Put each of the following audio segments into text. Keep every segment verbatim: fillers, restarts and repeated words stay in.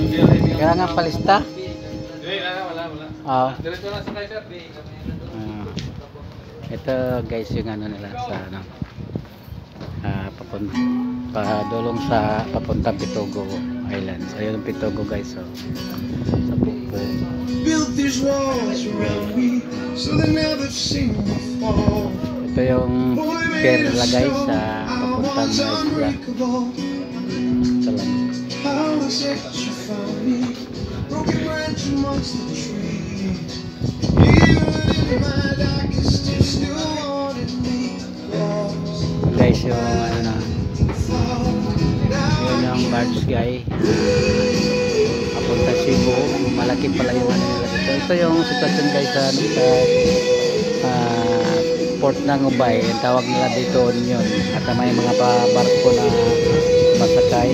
Kaya nga palista. Wala, wala, wala. Oo. Diretso lang sa kay sir. Ah, ito guys yung ano nila sa ano. Ah, papunta padulong sa papunta Pitogo Islands. Ayun ang Pitogo guys, so. Sa buko. Built these walls around me so they never seem to fall. Ito yung perla guys sa papuntang isla. Ito lang. How is it you found me? Broken branch amongst the trees. Even in my darkest you still wanted me close. Guys yung ano na. Yun yung barge guy. Papunta Cebu. Malaki pala yung ano nila dito. Ito yung sitwasyon guys sa ano, sa uh, port ng Ubay. Ang tawag nila dito yun. At may mga pa barko na masakay.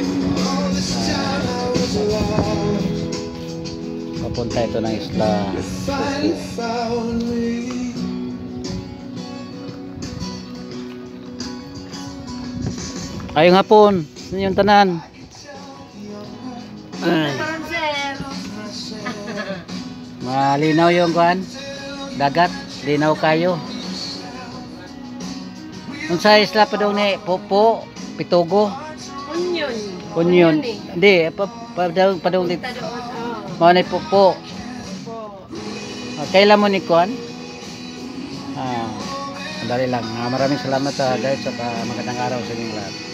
Papunta ito ng isla ayong hapon yung tanan. Ay. Malinaw yung kuan dagat, linaw kayo. Unsa isla pa daw ni Popo Pitogo Union. Union hindi pa pa daw pa daw dito mao ni Popo. Ah, kailan mo ni kuan ah, dali lang. Ah, maraming salamat sa guys at uh, magandang araw sa inyong lahat.